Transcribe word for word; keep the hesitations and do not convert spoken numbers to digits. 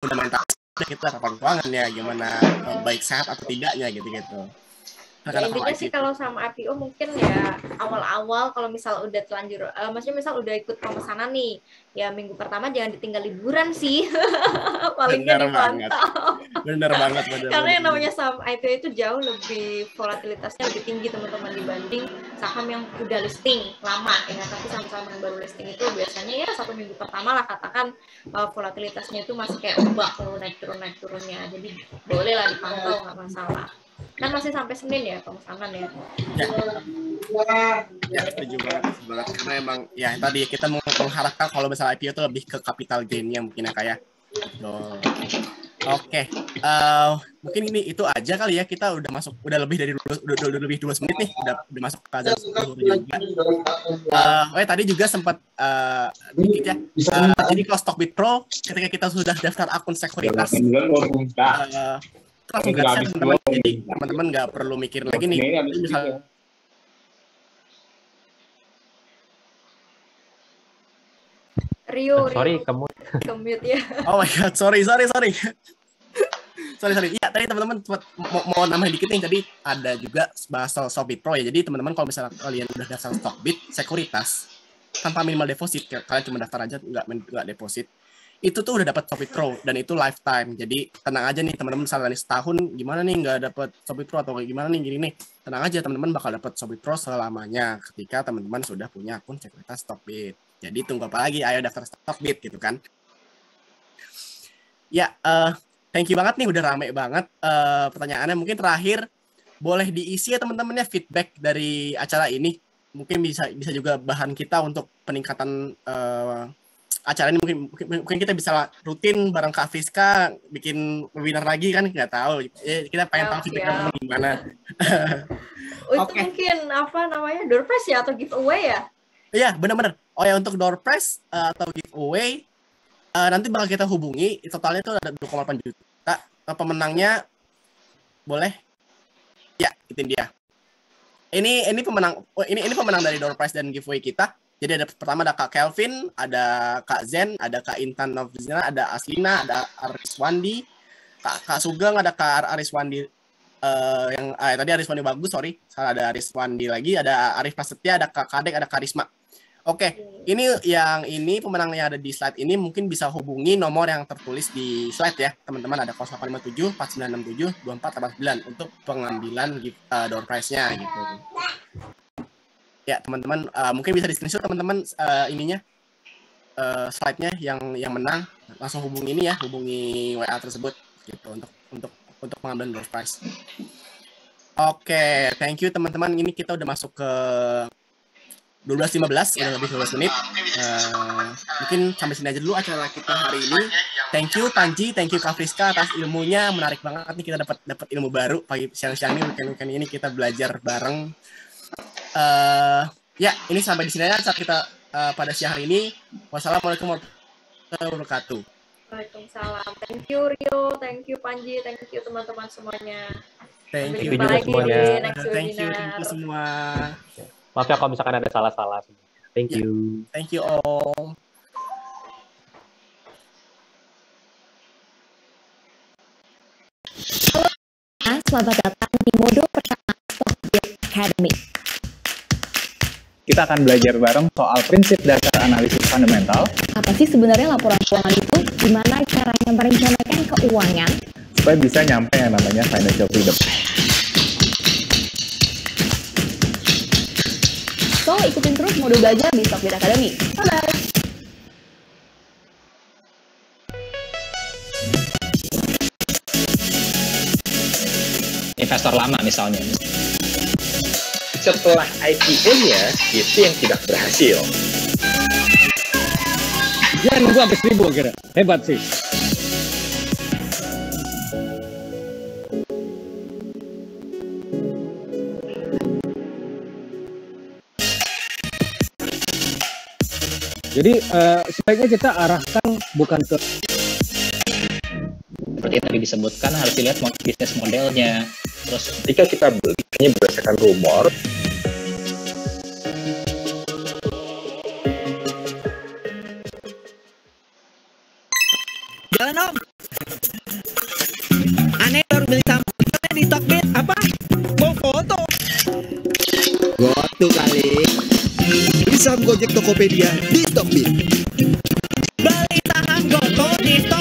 fundamental kita kapan keuangan ya, gimana uh, baik sehat atau tidaknya gitu-gitu. Ya, intinya sih kalau sama I P O mungkin ya awal-awal kalau misal udah telanjur, uh, maksudnya misal udah ikut pemesanan nih, ya minggu pertama jangan ditinggal liburan sih, palingnya dipantau. Bener banget, bener Karena bener, yang namanya saham I P O itu jauh lebih volatilitasnya lebih tinggi teman-teman dibanding saham yang udah listing lama ya. Tapi saham-saham yang baru listing itu biasanya ya satu minggu pertama lah katakan uh, volatilitasnya itu masih kayak ombak tuh naik turun naik turunnya. Jadi boleh lah dipantau, nggak masalah. Kan masih sampai Senin ya pemesanan ya. Ya, ya setuju banget, banget karena emang ya tadi kita mengharapkan kalau misalnya I P O itu lebih ke capital gain-nya mungkin ya kayak. Oh. Oke, okay. uh, mungkin ini itu aja kali ya, kita udah masuk udah lebih dari udah, udah, udah lebih dua menit nih, udah udah masuk ke azan subuh juga. Uh, oh ya, tadi juga sempat uh, dikit ya. Uh, jadi kalau Stockbit Pro ketika kita sudah daftar akun sekuritas, uh, langsung gratis teman-teman, jadi teman-teman nggak perlu mikir lagi nih misalnya Rio, sorry Rio. kamu Kemute ya. Oh my god, sorry sorry sorry sorry sorry iya tadi teman-teman mau, mau nambahin dikit nih, tadi ada juga bahas soal Stockbit Pro ya. Jadi teman-teman kalau misalnya kalian udah daftar Stockbit sekuritas tanpa minimal deposit, kalian cuma daftar aja nggak nggak deposit, itu tuh udah dapat Stockbit Pro dan itu lifetime. Jadi tenang aja nih teman-teman, misalnya nih setahun gimana nih nggak dapat Stockbit Pro atau gimana nih gini nih, tenang aja teman-teman bakal dapat Stockbit Pro selamanya ketika teman-teman sudah punya akun sekuritas Stockbit. Jadi tunggu apa lagi, ayo daftar Stockbit gitu kan. Ya, uh, thank you banget nih, udah rame banget uh, pertanyaannya. Mungkin terakhir boleh diisi ya teman-temannya feedback dari acara ini. Mungkin bisa bisa juga bahan kita untuk peningkatan uh, acara ini. Mungkin, mungkin mungkin kita bisa rutin bareng Kak Friska bikin webinar lagi kan, nggak tahu. Ya, kita pengen tahu feedback gimana. Oh, itu okay. Mungkin apa namanya door prize ya atau giveaway ya? Iya, benar-benar. Oh ya, untuk door prize uh, atau giveaway uh, nanti bakal kita hubungi. Totalnya itu ada dua koma delapan juta. Uh, pemenangnya boleh? Ya, itu dia. Ini ini pemenang oh, ini ini pemenang dari door prize dan giveaway kita. Jadi ada pertama ada Kak Kelvin, ada Kak Zen, ada Kak Intan Novzina, ada Aslina, ada Ariswandi, Kak Kak Sugeng, ada Kak Ariswandi uh, yang eh, tadi Ariswandi bagus, sorry. Salah, ada Ariswandi lagi, ada Arif Prasetya, ada Kak Kadek, ada Karisma. Oke, okay. Ini yang ini pemenang yang ada di slide ini mungkin bisa hubungi nomor yang tertulis di slide ya, teman-teman. Ada nol delapan lima tujuh empat sembilan enam tujuh dua empat delapan sembilan untuk pengambilan uh, door prize-nya gitu. Ya, teman-teman uh, mungkin bisa di-screenshot teman-teman uh, ininya uh, slide-nya yang yang menang, langsung hubungi ini ya, hubungi W A tersebut gitu untuk untuk untuk pengambilan door prize. Oke, okay, thank you teman-teman. Ini kita udah masuk ke dua belas lima belas, udah lebih dua belas menit. Uh, mungkin sampai sini aja dulu acara kita hari ini. Thank you Panji, thank you Kak Friska atas ilmunya, menarik banget nih, kita dapat dapat ilmu baru pagi siang-siang ini, weekend-weekend ini kita belajar bareng. Uh, ya, ini sampai di sini aja kita uh, pada siang hari ini. Wassalamualaikum warahmatullahi wabarakatuh. Waalaikumsalam. Thank you Rio, thank you Panji, thank you teman-teman semuanya. Thank you, juga semuanya. Thank you, thank you semua. Maaf ya kalau misalkan ada salah-salah. Thank you. Yeah. Thank you all. Halo, selamat datang di modul pertama Stockbit Academy. Kita akan belajar bareng soal prinsip dasar analisis fundamental. Apa sih sebenarnya laporan keuangan itu? Gimana caranya merencanakan keuangan? Supaya bisa nyampe yang namanya financial freedom. So, ikutin terus modul belajar di Stockbit Academy. Bye-bye! Investor lama misalnya. Setelah I P O-nya, itu yang tidak berhasil. Dia nunggu sampai seribu kira. Hebat sih. Jadi uh, sebaiknya kita arahkan bukan ke seperti yang tadi disebutkan, harus dilihat bisnis modelnya. Terus ketika kita beli hanya berdasarkan rumor, jalan om. Gitu kali. Beli saham Gojek Tokopedia di Stockbit. Beli saham Goto di Stockbit.